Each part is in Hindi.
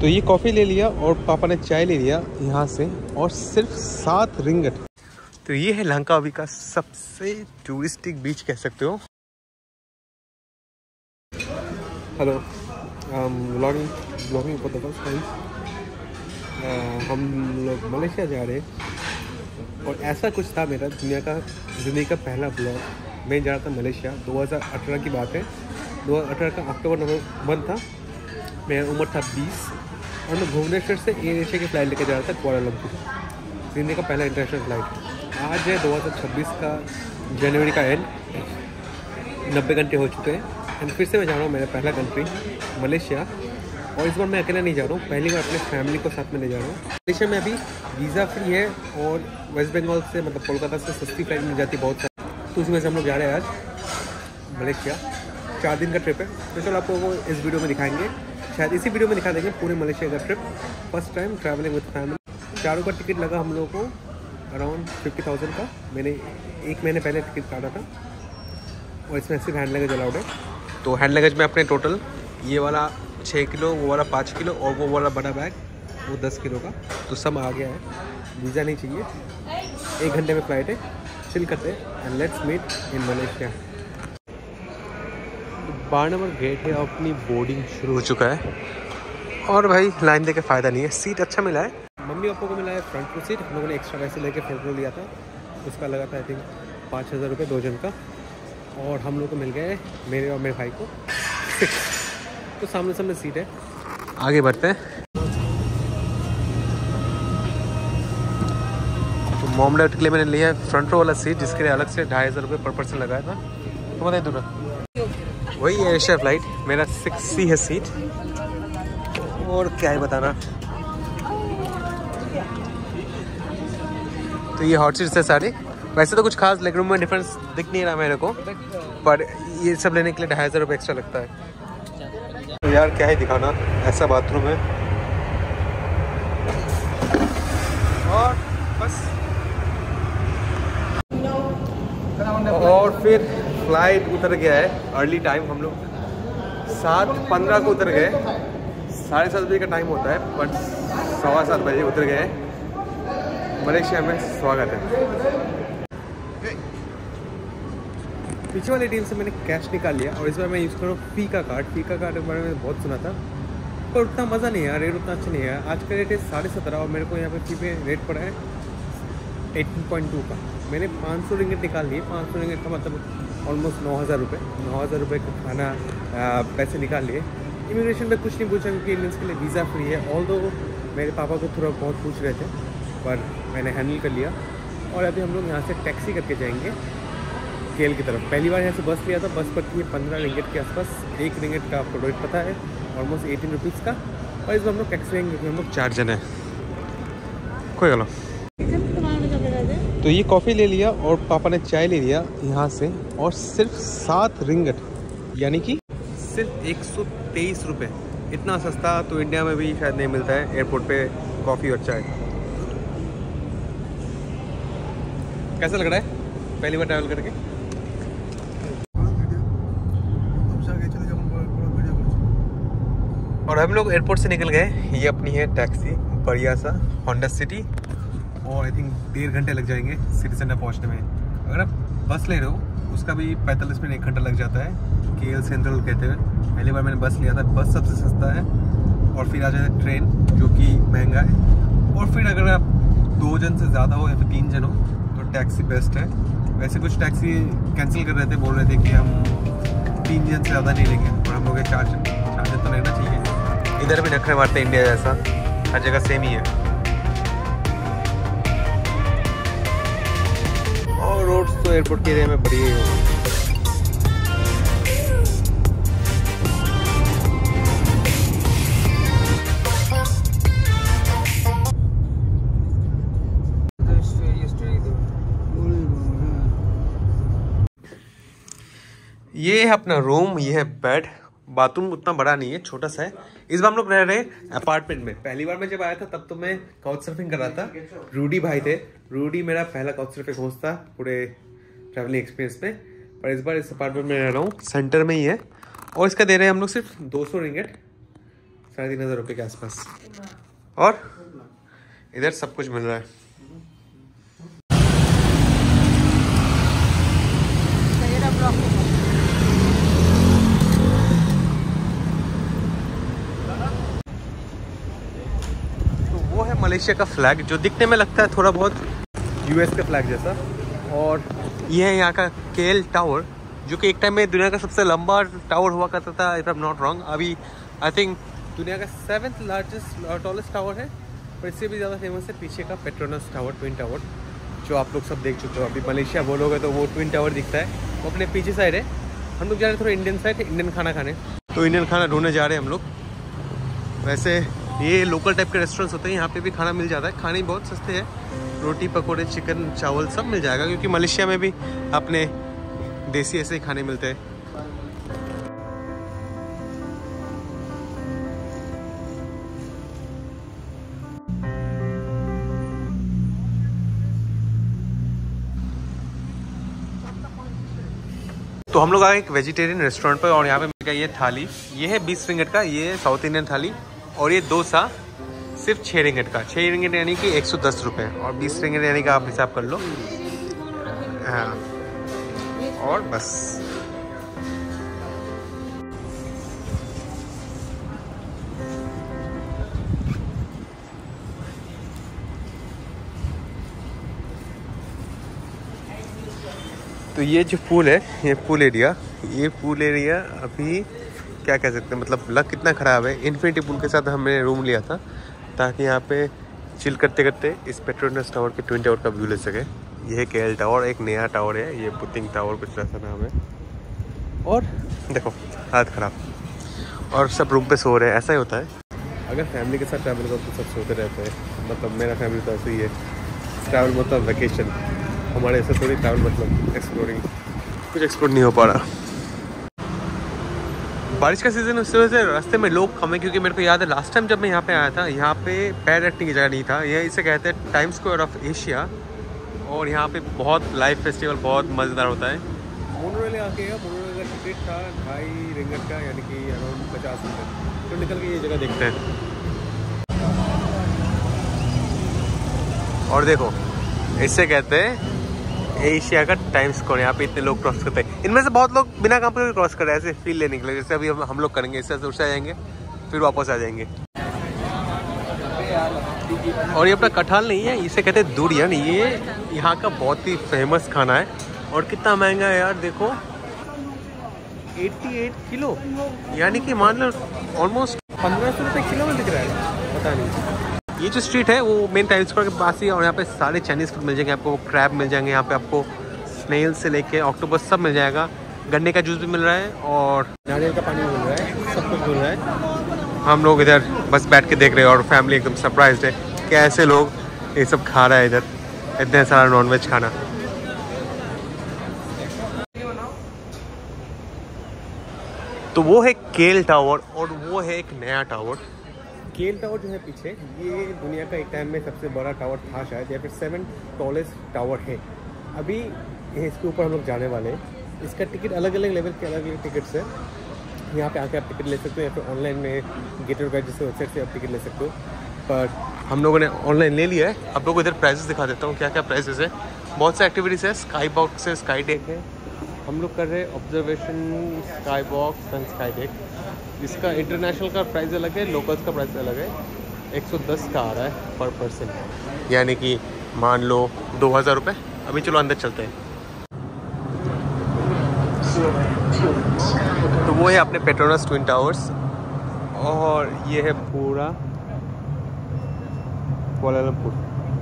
तो ये कॉफ़ी ले लिया और पापा ने चाय ले लिया यहाँ से, और सिर्फ 7 रिंगट। तो ये है लंकावी का सबसे टूरिस्टिक बीच कह सकते हो। Hello, blogging for the first time. हम लोग मलेशिया जा रहे हैं और ऐसा कुछ था मेरा ज़िंदगी का पहला ब्लॉग। मैं जा रहा था मलेशिया, 2018 की बात है। 2018 का अक्टूबर नवंबर था। मेरा उम्र था 20 और मैं भुवनेश्वर से एयर एशिया की फ़्लाइट लेकर जा रहा था कुआलालंपुर। ज़िंदगी का पहला इंटरनेशनल फ़्लाइट। आज है 2026 का जनवरी का एंड, 90 घंटे हो चुके हैं एंड फिर से मैं जा रहा हूँ मेरा पहला कंट्री मलेशिया। और इस बार मैं अकेला नहीं जा रहा हूँ, पहली बार अपने फैमिली को साथ में ले जा रहा हूँ। मलेशिया में अभी वीज़ा फ्री है और वेस्ट बंगाल से मतलब कोलकाता से सस्ती फ्लाइट मिल जाती है बहुत सारी। तो उसी में से हम लोग जा रहे हैं आज मलेशिया। 4 दिन का ट्रिप है। तो चलो आपको वो इस वीडियो में दिखाएंगे, शायद इसी वीडियो में दिखा देंगे पूरे मलेशिया का trip. First time travelling with family. चारों का टिकट लगा हम लोगों को अराउंड 50,000 का। मैंने 1 महीने पहले टिकट काटा था और इसमें सिर्फ हैंड लगेज अलाउड है। तो हैंड लगेज में अपने टोटल ये वाला 6 किलो, वो वाला 5 किलो और वो वाला बड़ा बैग वो 10 किलो का तो सब आ गया है। वीज़ा नहीं चाहिए, 1 घंटे में फ़्लाइट है। चिल करते हैं and let's meet in Malaysia. 12 number gate है, अपनी बोर्डिंग शुरू हो चुका है और भाई लाइन देके फ़ायदा नहीं है। सीट अच्छा मिला है, मम्मी पापा को मिला है फ्रंट रो सीट। हम लोगों ने एक्स्ट्रा पैसे लेके फ्रंट रो लिया था, उसका लगा था आई थिंक 5,000 रुपये 2 जन का। और हम लोग को मिल गए, मेरे और मेरे भाई को 6। तो सामने सीट है। आगे बढ़ते हैं। तो मॉम डैड के लिए मैंने लिया है फ्रंट रो वाला सीट, जिसके लिए अलग से 2,500 रुपये पर पर्सन लगाया था। तो बताइए दूर वही है एशिया फ्लाइट। मेरा 6C है सीट। और क्या है बताना, तो ये हॉट सीट्स है सारे। वैसे तो कुछ खास लेग रूम में डिफरेंस दिख नहीं रहा मेरे को, पर ये सब लेने के लिए 2,500 रुपये एक्स्ट्रा लगता है। तो यार क्या है दिखाना, ऐसा बाथरूम है और बस। और फिर फ्लाइट उतर गया है अर्ली टाइम। हम लोग 7:15 को उतर गए। 7:30 बजे का टाइम होता है, बट 7:15 बजे उतर गए। मलेशिया में स्वागत है। पीछे वाले टीम से मैंने कैश निकाल लिया और इस बार मैं यूज़ कर रहा हूँ फीका कार्ड। फीका कार्ड के बारे में बहुत सुना था, पर उतना मज़ा नहीं है, रेट उतना अच्छा नहीं है। आज का रेट है 17.5 और मेरे को यहाँ पे फी पे रेट पड़ा है 18.2 का। मैंने 500 रिंगिट निकाल लिए। 500 रिंगिट का मतलब ऑलमोस्ट 9,000 रुपये। 9,000 रुपये का खाना पैसे निकाल लिए। इमिग्रेशन में कुछ नहीं पूछा क्योंकि इंडियंस के लिए वीज़ा फ्री है। ऑल्दो मेरे पापा को थोड़ा बहुत पूछ रहे थे, पर मैंने हैंडल कर लिया। और अभी हम लोग यहाँ से टैक्सी करके जाएंगे केल की तरफ। पहली बार यहाँ से बस लिया था। बस पड़ती है 15 रिंगिट के आसपास। 1 रिंगिट का आपको रेट पता है, ऑलमोस्ट 18 रुपीज़ का। और इस बार हम लोग टैक्सी लेंगे क्योंकि हम लोग 4 जन हैं। कोई गलो। तो ये कॉफ़ी ले लिया और पापा ने चाय ले लिया यहाँ से, और सिर्फ 7 रिंगिट, यानी कि सिर्फ 123 रुपये। इतना सस्ता तो इंडिया में भी शायद नहीं मिलता है एयरपोर्ट पे कॉफ़ी और चाय। कैसा लग रहा है पहली बार ट्रैवल करके? और हम लोग एयरपोर्ट से निकल गए। ये अपनी है टैक्सी, बढ़िया सा होंडा सिटी। और आई थिंक 1.5 घंटे लग जाएंगे सिटी सेंटर पहुंचने में। अगर आप बस ले रहे हो उसका भी 45 मिनट 1 घंटा लग जाता है, KL सेंट्रल कहते हुए। पहली बार मैंने बस लिया था। बस सबसे सस्ता है और फिर आ जाता है ट्रेन, जो कि महंगा है। और फिर अगर आप 2 जन से ज़्यादा हो या फिर 3 जन हो तो टैक्सी बेस्ट है। वैसे कुछ टैक्सी कैंसिल कर रहे थे, बोल रहे थे कि हम 3 जन से ज़्यादा नहीं लेंगे, और हम लोग 4 जन तो लेना चाहिए। इधर भी नखरे मारते हैं इंडिया जैसा, हर जगह सेम ही है। और रोड्स तो एयरपोर्ट के एरिया में बढ़िया ही होगा। ये है अपना रूम, ये है बेड। बाथरूम उतना बड़ा नहीं है, छोटा सा है। इस बार हम लोग रह रहे हैं अपार्टमेंट में। पहली बार मैं जब आया था तब तो मैं काउच सर्फिंग कर रहा था। रूडी भाई थे। रूडी मेरा पहला काउच सर्फिंग होस्ट था पूरे ट्रैवलिंग एक्सपीरियंस में। पर इस बार इस अपार्टमेंट में रह रहा हूँ, सेंटर में ही है। और इसका दे रहे हैं हम लोग सिर्फ 200 रिंगिट 3,500 रुपये के आसपास। और इधर सब कुछ मिल रहा है। तो वो है मलेशिया का फ्लैग, जो दिखने में लगता है थोड़ा बहुत यूएस के फ्लैग जैसा। और ये है यहाँ का केएल टावर, जो कि एक टाइम में दुनिया का सबसे लंबा टावर हुआ करता था, if I am not wrong. अभी आई थिंक दुनिया का 7th लार्जेस्ट टॉलेस्ट टावर है। और इससे भी ज़्यादा फेमस है पीछे का पेट्रोनस टावर, ट्विन टावर, जो आप लोग सब देख चुके हो। अभी मलेशिया बोलोगे तो वो ट्विन टावर दिखता है, वो अपने पीछे साइड है। हम लोग जा रहे हैं थोड़ा इंडियन साइड, इंडियन खाना खाने। तो इंडियन खाना ढूंढने जा रहे हैं हम लोग। वैसे ये लोकल टाइप के रेस्टोरेंट्स होते हैं, यहाँ पे भी खाना मिल जाता है। खाने बहुत सस्ते हैं, रोटी पकौड़े चिकन चावल सब मिल जाएगा, क्योंकि मलेशिया में भी अपने देसी ऐसे ही खाने मिलते हैं। तो हम लोग आए एक वेजिटेरियन रेस्टोरेंट पर, और यहाँ पे मिल गया ये थाली। ये है 20 रिंगट का, ये साउथ इंडियन थाली। और ये डोसा सिर्फ 6 रिंगट का। 6 रिंगट यानी कि 110 रुपये, और 20 रिंगट यानी कि आप हिसाब कर लो। हाँ, और बस। तो ये जो पूल है, ये पूल एरिया अभी क्या कह सकते हैं, मतलब लक कितना ख़राब है। इन्फिनिटी पूल के साथ हमने रूम लिया था, ताकि यहाँ पे चिल करते करते इस पेट्रोनस टावर के ट्विन टावर का व्यू ले सके। ये है केएल टावर, एक नया टावर है, ये पुतिंग टावर कुछ ऐसा नाम है। और देखो हालत ख़राब, और सब रूम पे सो रहे हैं। ऐसा ही होता है अगर फैमिली के साथ ट्रैवल करो तो सब सोते रहते हैं। मतलब मेरा फैमिली तो ऐसे ही है, ट्रैवल मतलब वेकेशन। हमारे ऐसे थोड़ी ट्रैवल मतलब एक्सप्लोरिंग, कुछ एक्सप्लोर नहीं हो पा रहा। बारिश का सीज़न, उसकी वजह से रास्ते में लोग कम है। क्योंकि मेरे को याद है लास्ट टाइम जब मैं यहाँ पे आया था, यहाँ पे पैर रखने की जगह नहीं था। ये इसे कहते हैं टाइम स्क्वायर ऑफ एशिया। और यहाँ पे बहुत लाइव फेस्टिवल बहुत मज़ेदार होता है। मोनोरेल आके मोनोरेल का टिकट था 2.5 रिंगट का, यानी कि अराउंड 50 रुपये। तो निकल के ये जगह देखते हैं। और देखो, इससे कहते हैं एशिया का टाइम स्क्वायर। यहाँ पे इतने लोग क्रॉस करते हैं। इनमें से बहुत लोग बिना काम के भी क्रॉस कर रहे हैं, ऐसे फील लेने के लिए। जैसे अभी हम लोग करेंगे, इससे दूर से आ जाएंगे, फिर वापस आ जाएंगे। और ये अपना कटहल नहीं है, इसे कहते हैं दुरियन। ये यहाँ का बहुत ही फेमस खाना है। और कितना महंगा है यार, देखो 88 किलो, यानी कि मान लो ऑलमोस्ट 1500 रुपये किलो में दिख रहा है, पता नहीं। ये जो स्ट्रीट है वो मेन टाइम स्क्वायर के पास ही है। और यहाँ पे सारे चाइनीज़ फूड मिल जाएंगे आपको। क्रैब मिल जाएंगे यहाँ पे आपको, स्नेल से लेके ऑक्टोपस सब मिल जाएगा। गन्ने का जूस भी मिल रहा है, और नारियल का पानी मिल रहा है, सब कुछ मिल रहा है। हम लोग इधर बस बैठ के देख रहे हैं, और फैमिली एकदम सरप्राइज्ड है कि ऐसे लोग ये सब खा रहा है इधर, इतने सारा नॉनवेज खाना। तो वो है केएल टावर, और वो है एक नया टावर। केएल टावर जो है पीछे, ये दुनिया का एक टाइम में सबसे बड़ा टावर था शायद, या फिर 7th टॉलेस्ट टावर है। अभी इसके ऊपर हम लोग जाने वाले हैं। इसका टिकट अलग अलग लेवल के अलग अलग टिकट्स है। यहाँ पे आके आप टिकट ले सकते हो, या फिर ऑनलाइन में गेट वेब जैसे वेबसाइट से आप टिकट ले सकते हो। पर हम लोगों ने ऑनलाइन ले लिया है। आप लोगों को इधर प्राइसेस दिखा देता हूँ क्या क्या प्राइसेस है। बहुत सा एक्टिविटीज़ है, स्काई बॉक्स है, स्काई डेक है। हम लोग कर रहे हैं observation, sky box and sky deck. इसका इंटरनेशनल का प्राइस अलग है, लोकल्स का प्राइस अलग है। 110 का आ रहा है पर पर्सन, यानी कि मान लो 2000 रुपये। अभी चलो अंदर चलते हैं। तो वो है अपने पेट्रोनस ट्विन टावर्स, और ये है पूरा कुआलालंपुर।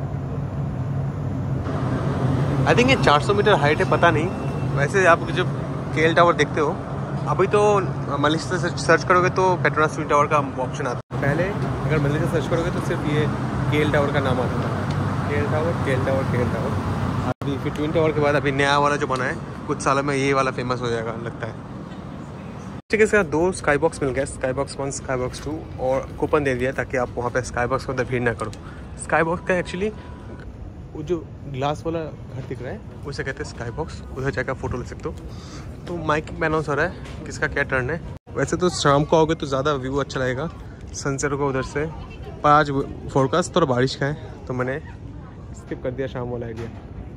आई थिंक ये 400 मीटर हाइट है, पता नहीं। वैसे आप जब केएल टावर देखते हो, अभी तो मलेशिया से सर्च करोगे तो पेट्रोनस ट्विन टावर का ऑप्शन आता है। पहले अगर मलेशिया से सर्च करोगे तो सिर्फ ये केएल टावर का नाम आता था, KL tower, KL tower, KL tower. अभी फिर ट्विन टावर के बाद अभी नया वाला जो बना है, कुछ सालों में ये वाला फेमस हो जाएगा लगता है। ठीक है, इसके साथ 2 स्काई बॉक्स मिल गए, स्काई बॉक्स 1, स्काई बॉक्स 2, और कूपन दे दिया ताकि आप वहाँ पे स्काई बॉक्स के अंदर भीड़ ना करो। स्काई बॉक्स का एक्चुअली वो जो ग्लास वाला घर दिख रहा है उसे कहते हैं स्काई बॉक्स। उधर जाकर फ़ोटो ले सकते हो। तो माइकिंग में अनाउंस हो रहा है किसका क्या टर्न है। वैसे तो शाम को आओगे तो ज़्यादा व्यू अच्छा लगेगा, सनसेट को उधर से। पर आज फोरकास्ट थोड़ा बारिश का है तो मैंने स्किप कर दिया शाम वाला आइडिया।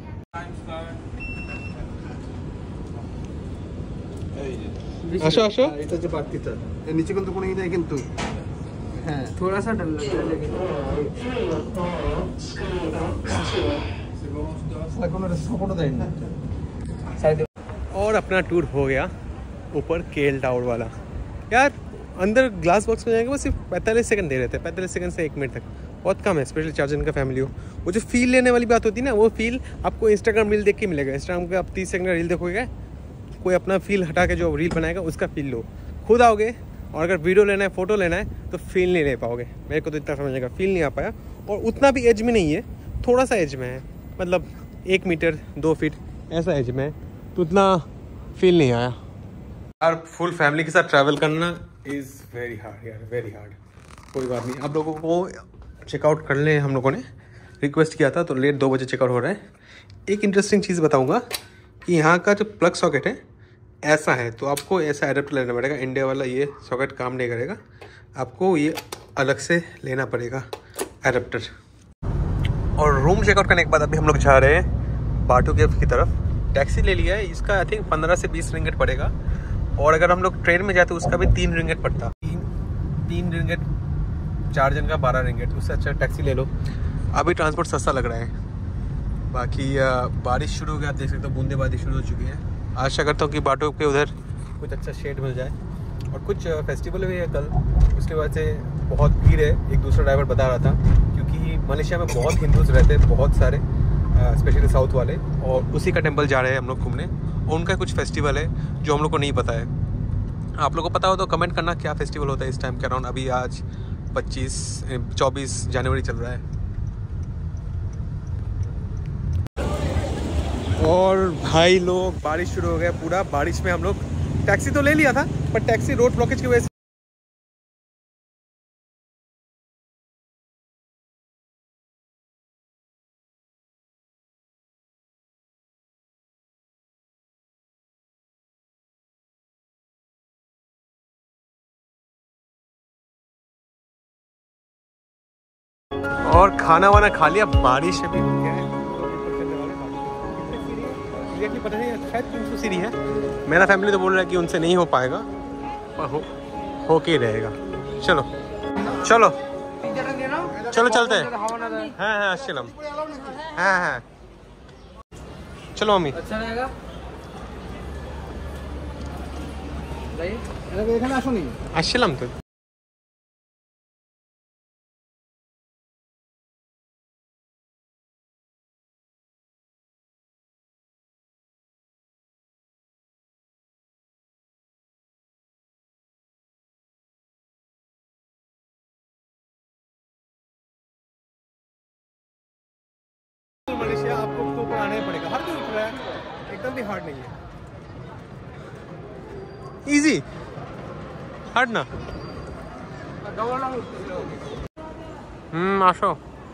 আসো আসো এটা যে বাড়তিটা এর নিচে কিন্তু কোনো নেই কিন্তু হ্যাঁ थोड़ा सा डर लगता है लेकिन কোনো सपोर्ट দেয় না। और अपना टूर हो गया ऊपर केएल टावर वाला। यार अंदर ग्लास बॉक्स में जाएंगे वो सिर्फ 45 सेकंड दे रहे थे, 45 सेकंड से 1 मिनट तक, बहुत कम है, स्पेशली 4 जन का फैमिली हो। वो जो फील लेने वाली बात होती है ना, वो फील आपको इंस्टाग्राम रील देख के मिलेगा। इंस्टाग्राम पे आप 30 सेकंड का रील देखोगे, कोई अपना फील हटा के जो रील बनाएगा उसका फील लो, खुद आओगे और अगर वीडियो लेना है, फ़ोटो लेना है तो फील नहीं ले पाओगे। मेरे को तो इतना समझेगा, फील नहीं आ पाया। और उतना भी एज में नहीं है, थोड़ा सा एज में है, मतलब 1 मीटर 2 फीट ऐसा एज में है, तो उतना फील नहीं आया। यार फुल फैमिली के साथ ट्रैवल करना इज़ वेरी हार्ड यार, वेरी हार्ड। कोई बात नहीं, आप लोगों को चेकआउट कर लें, हम लोगों ने रिक्वेस्ट किया था तो लेट 2 बजे चेकआउट हो रहा है। एक इंटरेस्टिंग चीज़ बताऊंगा कि यहाँ का जो प्लग सॉकेट है ऐसा है, तो आपको ऐसा एडेप्टर लेना पड़ेगा। इंडिया वाला ये सॉकेट काम नहीं करेगा, आपको ये अलग से लेना पड़ेगा एडेप्टर। और रूम चेकआउट करने के बाद अभी हम लोग जा रहे हैं बाटू केव की तरफ। टैक्सी ले लिया है, इसका आई थिंक 15 से 20 रिंगेट पड़ेगा। और अगर हम लोग ट्रेन में जाते उसका भी 3 रिंगेट पड़ता, 3 रिंगेट, 4 जन का 12 रिंगेट। उससे अच्छा टैक्सी ले लो, अभी ट्रांसपोर्ट सस्ता लग रहा है। बाकी बारिश शुरू हो गया, आप देख सकते हो बूंदेबांदी शुरू हो चुकी है। आशा करता हूँ कि बाटू के उधर कुछ अच्छा शेड मिल जाए। और कुछ फेस्टिवल भी है कल, उसके वजह से बहुत भीड़ है, एक दूसरा ड्राइवर बता रहा था, क्योंकि मलेशिया में बहुत हिंदूज रहते हैं, बहुत सारे, स्पेशली साउथ वाले, और उसी का टेम्पल जा रहे हैं हम लोग घूमने। और उनका कुछ फेस्टिवल है जो हम लोग को नहीं पता है। आप लोग को पता हो तो कमेंट करना क्या फेस्टिवल होता है इस टाइम के अराउंड। अभी आज 24 जनवरी चल रहा है। और भाई लोग बारिश शुरू हो गया, पूरा बारिश में हम लोग टैक्सी तो ले लिया था, पर टैक्सी रोड ब्लॉकेज की वजह से और खाना वाना खा लिया। बारिश अभी क्या है, पता नहीं, शायद 300 सीढ़ी है। मेरा फैमिली तो बोल रहा है कि उनसे नहीं हो पाएगा, पर हो के रहेगा। चलो चलो चलो चलते हैं। हाँ हाँ अस्सलाम, हाँ हाँ चलो मम्मी। अच्छा रहेगा এখানে আসুনি আসছিলাম তো। मलेशिया आपको तो ऊपर आना ही पड़ेगा, हर कोई उठ रहा है, एकदम भी हार्ड नहीं है, इजी हार्ड ना। আসো।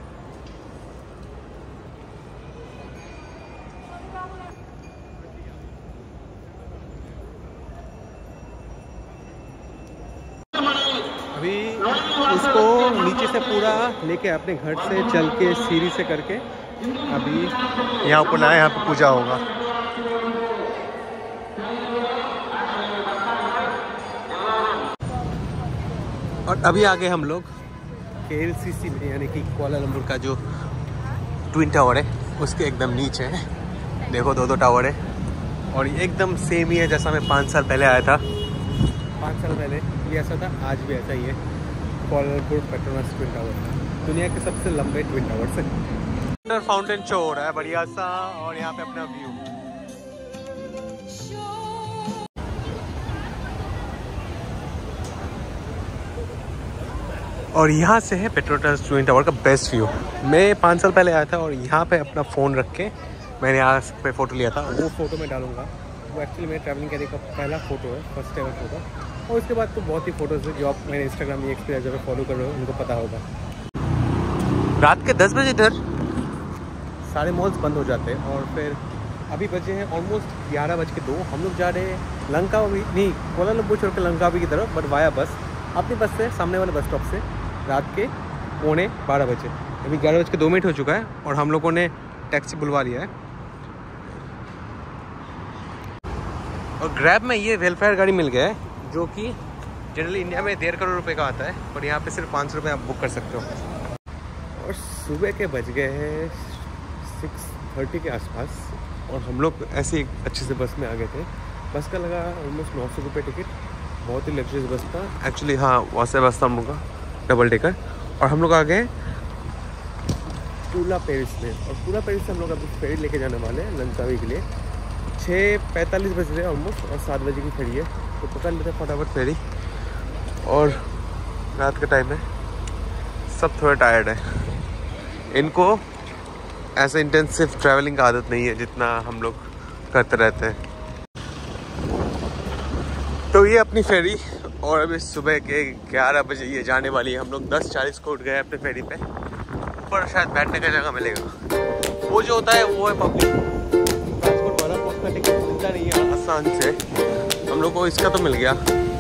अभी उसको नीचे से पूरा लेके अपने घर से चल के सीढ़ी से करके अभी यहाँ ऊपर आए, यहाँ पे पूजा होगा। और अभी आगे हम लोग KLCC में, यानी कि कुआलालंपुर का जो ट्विन टावर है उसके एकदम नीचे है। देखो 2 टावर है, और ये एकदम सेम ही है जैसा मैं 5 साल पहले आया था। 5 साल पहले ये ऐसा था, आज भी ऐसा ही है। कुआलालंपुर पेट्रोनास ट्विन टावर दुनिया के सबसे लंबे ट्विन टावर से। फाउंटेन शो हो रहा है बढ़िया सा, और यहाँ पे अपना व्यू। और यहाँ से है पेट्रोनास ट्विन टावर का बेस्ट व्यू। मैं 5 साल पहले आया था और यहाँ पे अपना फ़ोन रख के मैंने यहाँ पे फ़ोटो लिया था। वो फ़ोटो मैं डालूंगा, वो एक्चुअली मेरे ट्रैवलिंग कैरियर का पहला फ़ोटो है, फर्स्ट एवर फ़ोटो। और उसके बाद तो बहुत ही फ़ोटोज़ है जो आप मेरे इंस्टाग्राम या एक्सपीरियंस जब फॉलो कर रहे हो उनको पता होगा। रात के 10 बजे इधर सारे मॉल्स बंद हो जाते हैं, और फिर अभी बजे हैं ऑलमोस्ट 11:02। हम लोग जा रहे हैं लंकावी, नहीं कुआलालंपुर छोड़ के लंकावी की तरफ, बट वाया बस। अपनी बस से सामने वाले बस स्टॉप से रात के 12:15 बजे, अभी 11:02 हो चुका है और हम लोगों ने टैक्सी बुलवा लिया है। और ग्रैब में ये वेलफेयर गाड़ी मिल गया है जो कि जनरली इंडिया में 1.5 करोड़ रुपए का आता है, पर यहाँ पे सिर्फ 500 रुपये आप बुक कर सकते हो। और सुबह के बज गए हैं 6:30 के आसपास और हम लोग ऐसे ही अच्छे से बस में आ गए थे। बस का लगा ऑलमोस्ट 900 रुपये टिकट, बहुत ही लग्जरियस बस था एक्चुअली। हाँ, वैसे बस था हम लोग का डबल डेकर। और हम लोग आ गए पूला पेरिस में, और पूला पेरिस से हम लोग अभी फेरी लेके जाने वाले हैं लंकावी के लिए। 6:45 बज रहे हैं ऑलमोस्ट और 7 बजे की फेरी है, तो पकड़ लेते हैं फटाफट फेरी। और रात का टाइम है, सब थोड़ा टायर्ड है, इनको ऐसे इंटेंसिव ट्रैवलिंग का आदत नहीं है जितना हम लोग करते रहते हैं। तो ये अपनी फेरी, और अभी सुबह के 11 बजे ये जाने वाली है। हम लोग 10:40 को उठ गए अपने फेरी पे, ऊपर शायद बैठने का जगह मिलेगा। वो जो होता है वो है पब्लिक ट्रांसपोर्ट वाला, उसका टिकट मिलता नहीं है आसान से, हम लोग को इसका तो मिल गया।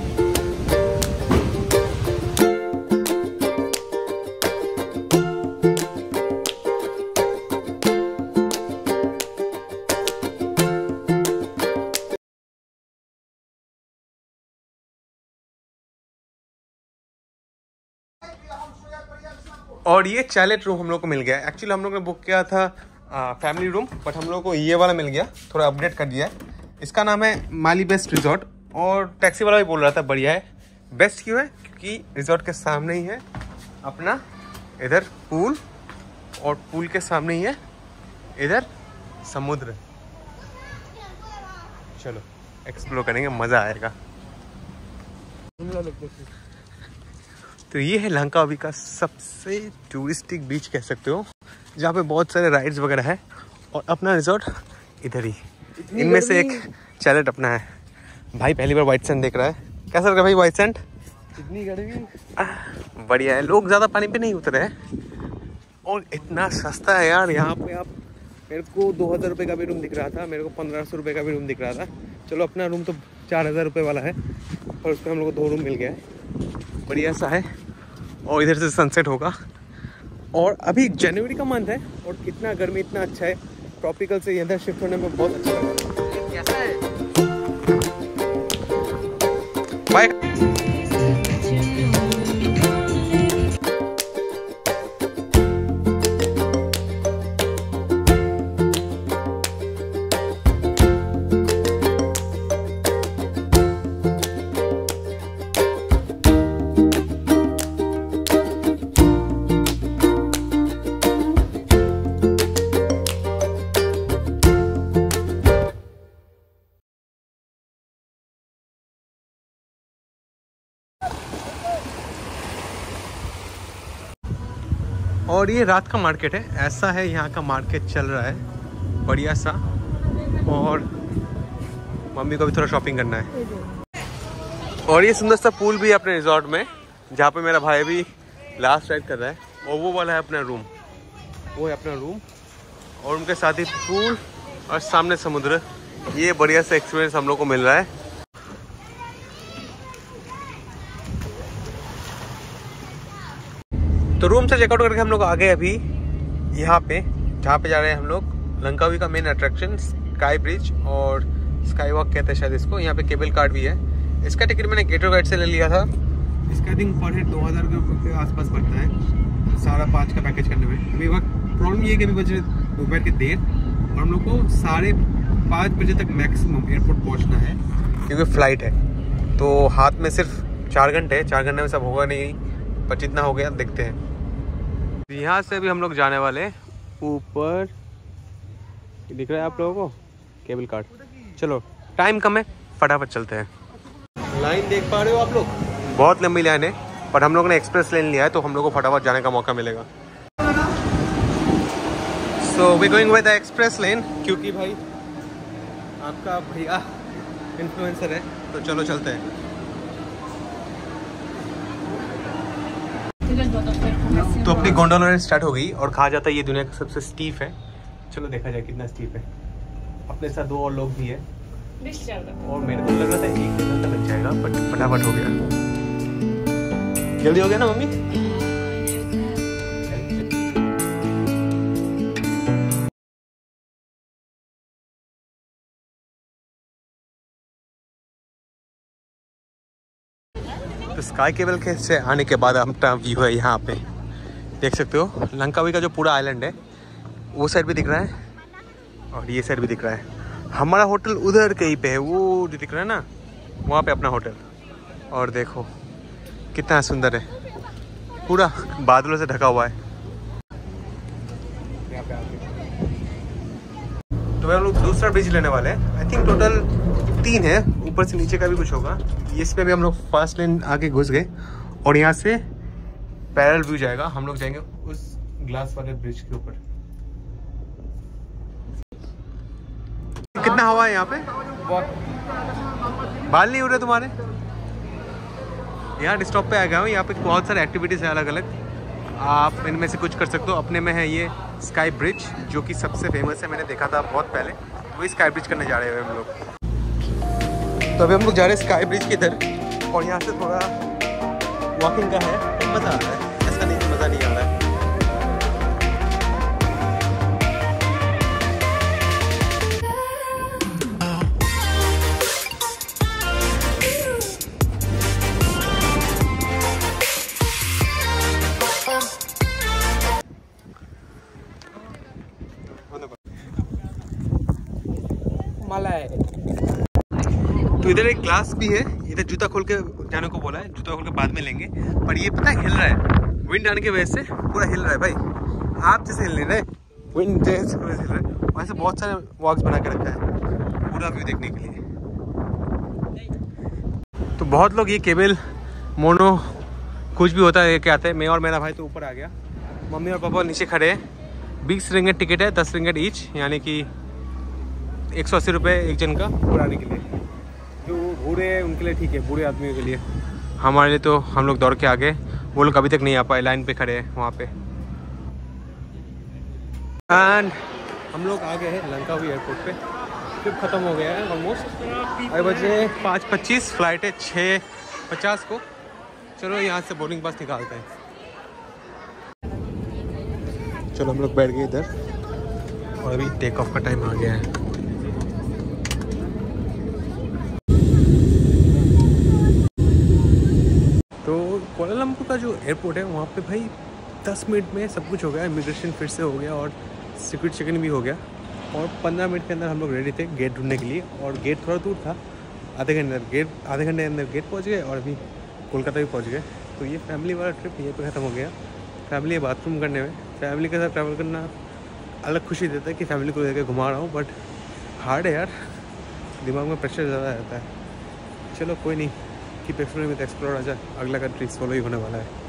और ये चैलेट रूम हम लोग को मिल गया। एक्चुअली हम लोग ने बुक किया था फैमिली रूम, बट हम लोग को ये वाला मिल गया, थोड़ा अपडेट कर दिया है। इसका नाम है माली बेस्ट रिजॉर्ट, और टैक्सी वाला भी बोल रहा था बढ़िया है। बेस्ट क्यों है? क्योंकि रिजॉर्ट के सामने ही है अपना इधर पूल, और पूल के सामने ही है इधर समुद्र। चलो एक्सप्लोर करेंगे, मज़ा आएगा। तो ये है लंकावी का सबसे टूरिस्टिक बीच कह सकते हो, जहाँ पे बहुत सारे राइड्स वगैरह है, और अपना रिजॉर्ट इधर ही। इनमें से एक चैलेट अपना है। भाई पहली बार व्हाइट सैंड देख रहा है, कैसा लगा भाई व्हाइट सैंड? इतनी गर्मी बढ़िया है, लोग ज़्यादा पानी पे नहीं उतरे हैं और इतना सस्ता है यार यहाँ पे। आप मेरे को 2000 रुपये का भी रूम दिख रहा था, मेरे को 1500 रुपये का भी रूम दिख रहा था। चलो अपना रूम तो 4000 रुपये वाला है, और उसमें हम लोग को 2 रूम मिल गया है, बढ़िया सा है। और इधर से सनसेट होगा, और अभी जनवरी का मंथ है और कितना गर्मी, इतना अच्छा है। ट्रॉपिकल से इधर शिफ्ट होने में बहुत अच्छा लगा। कैसा है बाय? और ये रात का मार्केट है, ऐसा है यहाँ का मार्केट चल रहा है बढ़िया सा। और मम्मी को भी थोड़ा शॉपिंग करना है। और ये सुंदर सा पूल भी है अपने रिजॉर्ट में, जहाँ पे मेरा भाई भी लास्ट राइड कर रहा है। और वो वाला है अपना रूम, वो है अपना रूम, और उनके साथ ही पूल और सामने समुद्र। ये बढ़िया सा एक्सपीरियंस हम लोग को मिल रहा है। तो रूम से चेकआउट करके हम लोग आ गए अभी यहाँ पे, जहाँ पे जा रहे हैं हम लोग। लंकावी का मेन अट्रैक्शन स्काई ब्रिज और स्काई वॉक कहते हैं शायद इसको। यहाँ पे केबल कार्ड भी है। इसका टिकट मैंने गेटवे गाइड से ले लिया था। इसका दिन पर हेड 2000 के आसपास पड़ता है, सारा 5 का पैकेज करने में। अभी वक्त प्रॉब्लम ये है कि अभी बजे दोपहर के देर, और हम लोग को 5:30 बजे तक मैक्सिमम एयरपोर्ट पहुँचना है, क्योंकि फ़्लाइट है। तो हाथ में सिर्फ 4 घंटे, 4 घंटे में सब होगा नहीं, पर जितना हो गया देखते हैं। यहाँ से भी हम लोग जाने वाले ऊपर, दिख रहा है आप लोगों को केबल कार्ड। चलो टाइम कम है, फटाफट चलते हैं। लाइन देख पा रहे हो आप लोग, बहुत लंबी लाइन है, पर हम लोग ने एक्सप्रेस लेन लिया है तो हम लोग को फटाफट जाने का मौका मिलेगा। So we going with the express lane, क्योंकि भाई आपका भैया इन्फ्लुएंसर है, तो चलो चलते हैं। तो अपनी गोंडोला राइड स्टार्ट हो गई, और कहा जाता है ये दुनिया का सबसे स्टीप है। चलो देखा जाए कितना स्टीप है। अपने साथ 2 और लोग भी है, और मेरे को लग रहा था 1 घंटा लग जाएगा, बट फटाफट हो गया। जल्दी हो गया ना मम्मी? तो स्काई केबल के से आने के बाद अपना व्यू है यहाँ पे, देख सकते हो लंकावी का जो पूरा आइलैंड है वो साइड भी दिख रहा है और ये साइड भी दिख रहा है। हमारा होटल उधर कहीं पे है, वो जो दिख रहा है ना वहाँ पे अपना होटल। और देखो कितना सुंदर है, पूरा बादलों से ढका हुआ है। तो हम लोग दूसरा ब्रिज लेने वाले हैं। आई थिंक टोटल 3 है, ऊपर से नीचे का भी कुछ होगा। इसमें भी हम लोग फर्स्ट लेन आगे घुस गए और यहाँ से पैरेलल व्यू जाएगा। हम लोग जाएंगे उस ग्लास वाले ब्रिज के ऊपर। कितना हवा है यहाँ पे? बाल नहीं उड़ रहे तुम्हारे? यहाँ स्टॉप पे आ गया हूँ। यहाँ पे बहुत सारे एक्टिविटीज़ है अलग अलग, आप इनमें से कुछ कर सकते हो। अपने में है ये स्काई ब्रिज जो कि सबसे फेमस है, मैंने देखा था बहुत पहले। वही स्काई ब्रिज करने जा रहे हैं हम लोग। तो अभी हम लोग जा रहे हैं स्काई ब्रिज के इधर और यहाँ से थोड़ा वॉकिंग का है, तो मज़ा आ रहा है। ऐसा नहीं मज़ा नहीं आ रहा है। तो इधर एक ग्लास भी है, इधर जूता खोल के जाने को बोला है, जूता खोल के बाद में लेंगे। पर ये पता है हिल रहा है, विंड आने की वजह से पूरा हिल रहा है भाई। आप जैसे हिल रहे विंड जैसे हिल रहा है, वैसे बहुत सारे वॉक्स बना के रखा है पूरा व्यू देखने के लिए। तो बहुत लोग ये केबल मोनो कुछ भी होता है लेके आते हैं। मैं और मेरा भाई तो ऊपर आ गया, मम्मी और पापा नीचे खड़े हैं। 20 रिंगट टिकट है, 10 रिंगट ईच, यानी कि 180 रुपये एक जन का ऊपर आने के लिए। जो बूढ़े हैं उनके लिए ठीक है, बूढ़े आदमियों के लिए। हमारे लिए तो हम लोग दौड़ के आ गए, वो लोग अभी तक नहीं आ पाए, लाइन पे खड़े हैं वहाँ पे। एंड हम लोग आ गए हैं लंकावी एयरपोर्ट पे। ट्रिप ख़त्म हो गया है ऑलमोस्ट। अभी बजे 5:25, फ्लाइट है 6:50 को। चलो यहाँ से बोर्डिंग पास निकालते हैं। चलो हम लोग बैठ गए इधर और अभी टेक ऑफ का टाइम आ गया है। तो कोलालमपुर का जो एयरपोर्ट है वहाँ पे भाई 10 मिनट में सब कुछ हो गया। इमिग्रेशन फिर से हो गया और सिक्योरिटी चेकिंग भी हो गया और 15 मिनट के अंदर हम लोग रेडी थे गेट ढूंढने के लिए। और गेट थोड़ा दूर था, आधे घंटे के अंदर गेट पहुँच गए और अभी कोलकाता भी पहुँच गए। तो ये फैमिली वाला ट्रिप यहीं पे ख़त्म हो गया। फैमिली बाथरूम करने में, फैमिली के साथ ट्रैवल करना अलग खुशी देता है कि फैमिली को लेकर घुमा रहा हूँ, बट हार्ड है यार, दिमाग में प्रेशर ज़्यादा रहता है। चलो कोई नहीं, कीप एक्सप्लोरिंग विद एक्सप्लोर। आजा, अगला कंट्री सोलो ही होने वाला है।